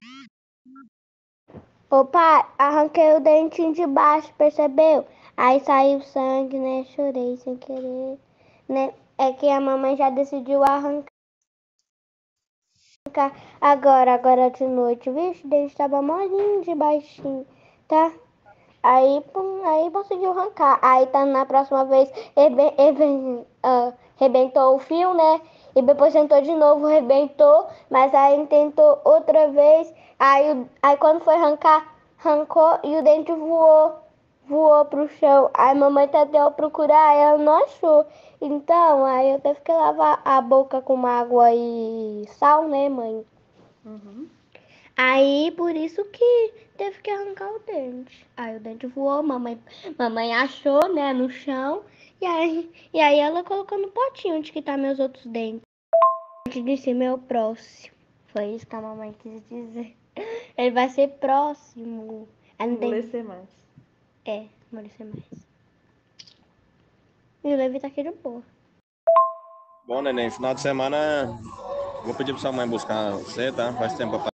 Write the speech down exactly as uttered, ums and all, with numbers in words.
Ô pai, arranquei o dentinho de baixo, percebeu? Aí saiu sangue, né? Chorei sem querer, né? É que a mamãe já decidiu arrancar agora, agora de noite. Vixe, o dente tava molinho de baixinho, tá? Aí, pum, aí conseguiu arrancar. Aí tá na próxima vez, ebe, ebe, uh, rebentou o fio, né? E depois tentou de novo, rebentou, mas aí tentou outra vez. Aí, aí quando foi arrancar, arrancou e o dente voou, voou pro chão. Aí mamãe tentou procurar, ela não achou. Então, aí eu tive que lavar a boca com água e sal, né, mãe? Uhum. Aí, por isso que teve que arrancar o dente. Aí o dente voou, mamãe, mamãe achou, né, no chão. E aí, e aí ela colocou no potinho onde que tá meus outros dentes. O dente de cima é o próximo. Foi isso que a mamãe quis dizer. Ele vai ser próximo. Aí não tem- Amolecer mais. É, amolecer mais. E o Levi tá aqui de boa. Bom, neném, final de semana vou pedir pra sua mãe buscar você, tá? Faz tempo pra